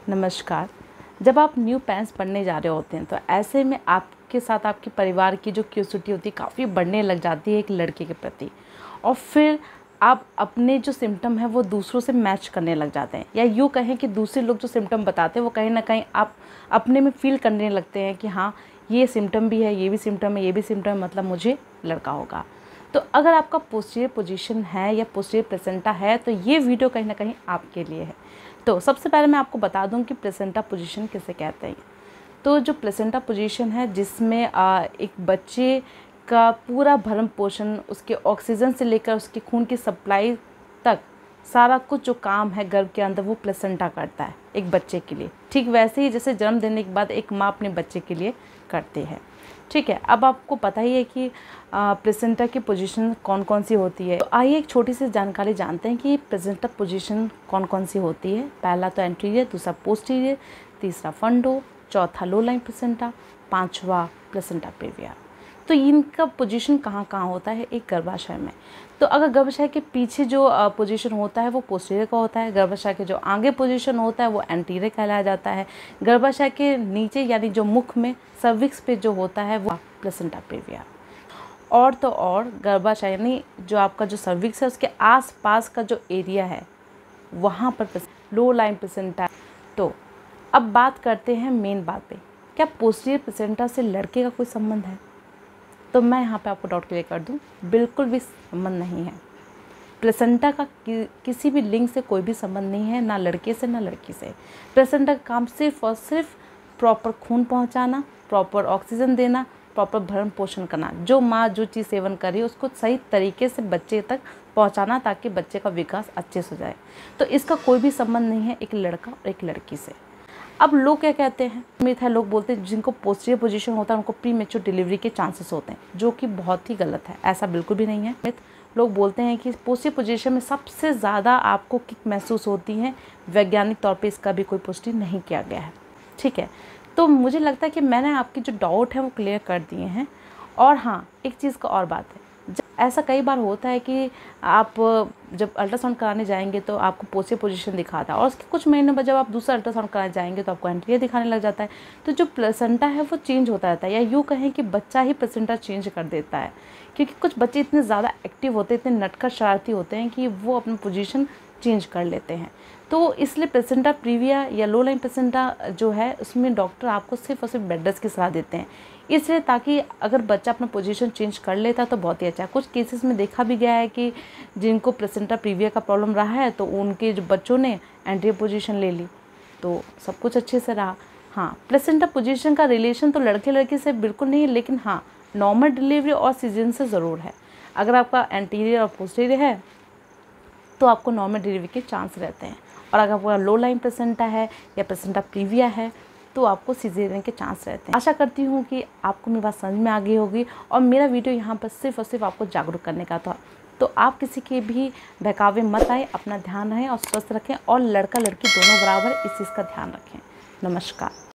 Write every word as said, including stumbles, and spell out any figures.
नमस्कार। जब आप न्यू पेरेंट्स बनने जा रहे होते हैं तो ऐसे में आपके साथ आपके परिवार की जो क्यूरियोसिटी होती है काफ़ी बढ़ने लग जाती है एक लड़के के प्रति, और फिर आप अपने जो सिम्टम है वो दूसरों से मैच करने लग जाते हैं, या यूँ कहें कि दूसरे लोग जो सिम्टम बताते हैं वो कहीं ना कहीं आप अपने में फील करने लगते हैं कि हाँ ये सिम्टम भी है, ये भी सिम्टम है, ये भी सिम्टम है, मतलब मुझे लड़का होगा। तो अगर आपका पोस्टीरियर पोजीशन है या पोस्टीरियर प्लेसेंटा है तो ये वीडियो कहीं ना कहीं आपके लिए है। तो सबसे पहले मैं आपको बता दूं कि प्लेसेंटा पोजीशन किसे कहते हैं। तो जो प्लेसेंटा पोजीशन है जिसमें आ, एक बच्चे का पूरा भरण पोषण, उसके ऑक्सीजन से लेकर उसके खून की सप्लाई तक सारा कुछ जो काम है गर्भ के अंदर वो प्लेसेंटा करता है एक बच्चे के लिए। ठीक वैसे ही जैसे जन्म देने के बाद एक माँ अपने बच्चे के लिए करती है। ठीक है, अब आपको पता ही है कि प्लेसेंटा की पोजीशन कौन कौन सी होती है। तो आइए एक छोटी सी जानकारी जानते हैं कि प्लेसेंटा पोजीशन कौन कौन सी होती है। पहला तो एंटीरियर, दूसरा पोस्टीरियर, तीसरा फंडो, चौथा लो लाइन प्लेसेंटा, पांचवा प्लेसेंटा प्रीविया। तो इनका पोजीशन कहाँ कहाँ होता है एक गर्भाशय में। तो अगर गर्भाशय के पीछे जो पोजीशन होता है वो पोस्टीरियर का होता है, गर्भाशय के जो आगे पोजीशन होता है वो एंटीरियर कहलाया जाता है, गर्भाशय के नीचे यानी जो मुख में सर्विक्स पे जो होता है वो प्लेसेंटा प्रीविया। और तो और गर्भाशय यानी जो आपका जो सर्विक्स है उसके आस पास का जो एरिया है वहाँ पर लो लाइन प्लेसेंटा। तो अब बात करते हैं मेन बात पे, क्या पोस्टीरियर प्लेसेंटा से लड़के का कोई संबंध है? तो मैं यहाँ पे आपको डाउट क्लियर कर दूँ, बिल्कुल भी संबंध नहीं है। प्लेसेंटा का कि, किसी भी लिंग से कोई भी संबंध नहीं है, ना लड़के से ना लड़की से। प्लेसेंटा का काम सिर्फ और सिर्फ प्रॉपर खून पहुँचाना, प्रॉपर ऑक्सीजन देना, प्रॉपर भरण पोषण करना, जो माँ जो चीज़ सेवन कर रही है उसको सही तरीके से बच्चे तक पहुँचाना ताकि बच्चे का विकास अच्छे से हो जाए। तो इसका कोई भी संबंध नहीं है एक लड़का और एक लड़की से। अब लोग क्या कहते हैं, मिथ है, लोग बोलते हैं जिनको पोस्टीरियर पोजीशन होता है उनको प्री मैच्योर डिलीवरी के चांसेस होते हैं, जो कि बहुत ही गलत है। ऐसा बिल्कुल भी नहीं है मिथ। लोग बोलते हैं कि पोस्टीरियर पोजीशन में सबसे ज़्यादा आपको किक महसूस होती है, वैज्ञानिक तौर पे इसका भी कोई पुष्टि नहीं किया गया है। ठीक है, तो मुझे लगता है कि मैंने आपकी जो डाउट है वो क्लियर कर दिए हैं। और हाँ, एक चीज़ का और बात है, ऐसा कई बार होता है कि आप जब अल्ट्रासाउंड कराने जाएंगे तो आपको पोस्टीरियर पोजीशन दिखाता है और उसके कुछ महीने बाद जब आप दूसरा अल्ट्रासाउंड कराने जाएंगे तो आपको एंटीरियर दिखाने लग जाता है। तो जो प्लेसेंटा है वो चेंज होता रहता है, या यूँ कहें कि बच्चा ही प्लेसेंटा चेंज कर देता है, क्योंकि कुछ बच्चे इतने ज़्यादा एक्टिव होते हैं, इतने नटखट शरारती होते हैं कि वो अपनी पोजीशन चेंज कर लेते हैं। तो इसलिए प्लेसेंटा प्रीविया या लो लाइन प्लेसेंटा जो है उसमें डॉक्टर आपको सिर्फ और सिर्फ बेड रेस्ट की सलाह देते हैं, इसलिए ताकि अगर बच्चा अपना पोजीशन चेंज कर लेता तो बहुत ही अच्छा है। कुछ केसेस में देखा भी गया है कि जिनको प्लेसेंटा प्रीविया का प्रॉब्लम रहा है तो उनके जो बच्चों ने एंटीरियर पोजीशन ले ली तो सब कुछ अच्छे से रहा। हाँ, प्लेसेंटा पोजीशन का रिलेशन तो लड़के लड़की से बिल्कुल नहीं है, लेकिन हाँ नॉर्मल डिलीवरी और सीजन से ज़रूर है। अगर आपका एंटीरियर और पोस्टीरियर है तो आपको नॉर्मल डिलीवरी के चांस रहते हैं, और अगर आपका लो लाइन प्लेसेंटा है या प्लेसेंटा प्रीविया है तो आपको सिजेरियन के चांस रहते हैं। आशा करती हूँ कि आपको मेरी बात समझ में आ गई होगी, और मेरा वीडियो यहाँ पर सिर्फ और सिर्फ आपको जागरूक करने का था। तो आप किसी के भी बहकावे मत आए, अपना ध्यान रखें और स्वस्थ रखें, और लड़का लड़की दोनों बराबर इस चीज़ का ध्यान रखें। नमस्कार।